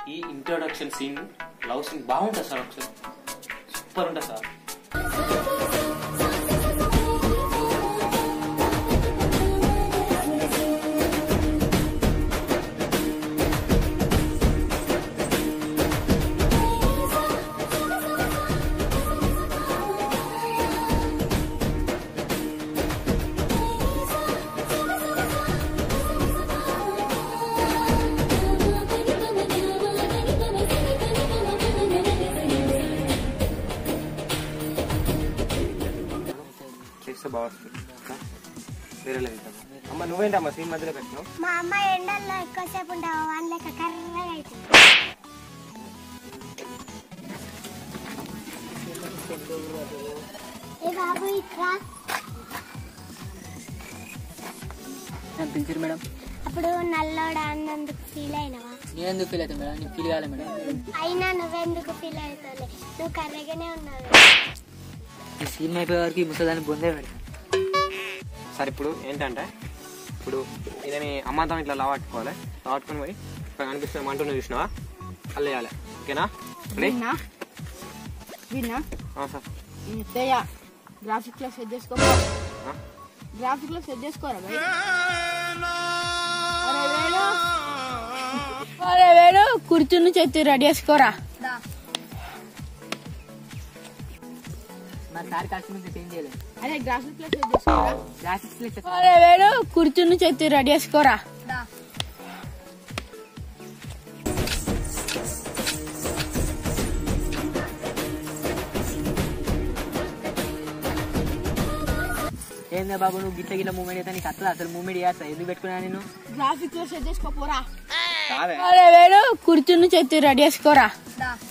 ఈ introduction scene love scene బాగుంటుంది sir. ఒకసారి సూపర్ ఉంటుంది సార్. బాగా వేరే అమ్మ నువ్వేంటమ్మా సీన్ మధ్యలో పెట్టినావు? మా అమ్మ ఎండల్లో ఎక్కువసేపు ఉంటావు వాళ్ళ లెక్క కర్రగా అవుతుంది. ఏ బాబు ఇట్లా పిలిచారు మేడం. అప్పుడు నల్లోడు అన్నందుకు ఫీల్ అయినవా? నేను ఎందుకు ఫీల్ అవుతాను మేడం? నీకు ఫీల్ కావాలి మేడం. అయినా నువ్వెందుకు ఫీల్ అవుతావులే, నువ్వు కర్రగానే ఉన్నావు. ఈ సీన్ అయిపోయే వరకు ఈ ముసదాన్ని బొందే మేడం. సార్ ఇప్పుడు ఏంటంటే ఇప్పుడు ఇదని అమ్మంతం ఇట్లా లావట్టుకోవాలి. లావట్టుకొని పోయి ఇక్కడ కనిపిస్తున్న మంటూనే చూసినావా అల్ల వేయాలి. ఓకేనా? సార్ గ్రాఫిక్ లో సెట్ చేసుకో. గ్రాఫిక్ లో సెట్ చేసుకోరా వేడు కూర్చుని చేతి రెడీ చేసుకోరా. మరి సార్ కాస్ట్యూమ్ చేంజ్ చేయలేదు. అదే గ్రాఫిక్ లో సెట్ చేసుకోరా. గ్రాఫిక్స్ వేడు కూర్చుని చేతి రెడీ చేసుకోరా. ఏందా బాబు నువ్వు గిట్ల గిట్ల మూమెంట్ అయితే నీకు అట్లా అసలు మూమెంట్ చేస్తా ఎందుకు పెట్టుకున్నా నేను? గ్రాఫిక్ లో సెట్ చేసుకోపోరా. కాదే వేడు కూర్చుని చేతి రెడీ చేసుకోరా.